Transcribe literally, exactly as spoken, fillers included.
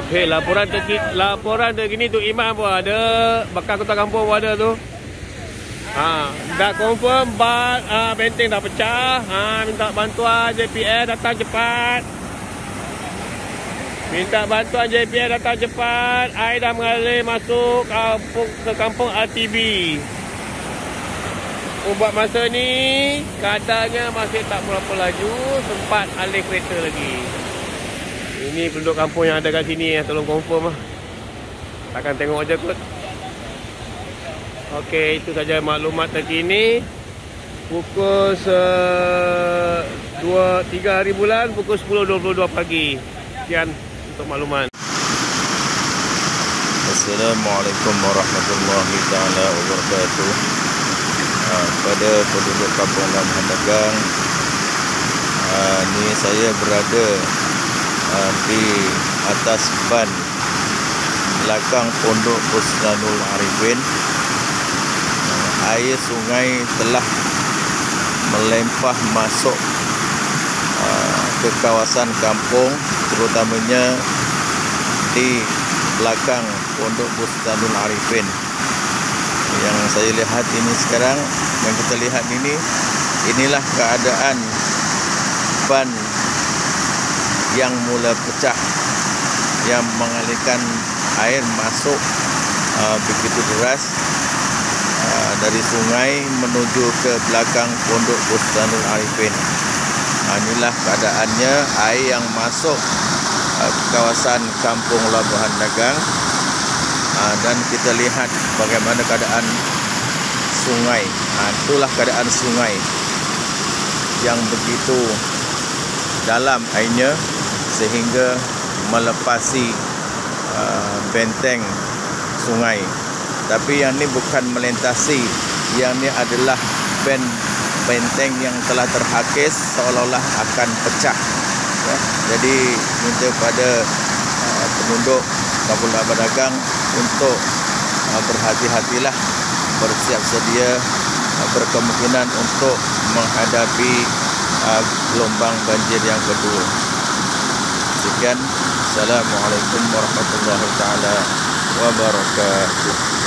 Hei, laporan terkini, laporan terkini tu Iman pun ada, bakal kota kampung pun ada tu. Ha, dah confirm bat ha, benteng dah pecah. Ha, minta bantuan J P S datang cepat. Minta bantuan J P S datang cepat. Air dah mengalir masuk kampung, ke kampung R T B. Buat masa ni keadaannya masih tak berapa laju, sempat alih kereta lagi. Ini penduduk kampung yang ada kat sini ya, tolong confirm lah. Takkan tengok je kot. Okey, itu saja maklumat terkini. Pukul dua tiga hari bulan, pukul sepuluh dua puluh dua pagi. Sekian untuk makluman. Assalamualaikum warahmatullahi taala wabarakatuh. Pada penduduk kampung Labuhan Dagang, uh, ni saya berada uh, di atas ban belakang Pondok Bustanul Arifin. Uh, air sungai telah melempah masuk uh, ke kawasan kampung, terutamanya di belakang Pondok Bustanul Arifin. Yang saya lihat ini sekarang, yang kita lihat ini, inilah keadaan ban yang mula pecah, yang mengalirkan air masuk uh, begitu deras uh, dari sungai menuju ke belakang Pondok Bustanul Arifin. Uh, inilah keadaannya, air yang masuk uh, ke kawasan kampung Labuhan Dagang. Uh, dan kita lihat bagaimana keadaan sungai. Uh, itulah keadaan sungai yang begitu dalam airnya sehingga melepasi uh, benteng sungai. Tapi yang ni bukan melintasi, yang ni adalah ben benteng yang telah terhakis seolah-olah akan pecah. Ya. Jadi minta kepada uh, penduduk Kampung Labuhan Dagang untuk uh, berhati-hatilah, bersiap sedia, uh, berkemungkinan untuk menghadapi uh, gelombang banjir yang kedua. Sekian, Assalamualaikum warahmatullahi taala wabarakatuh.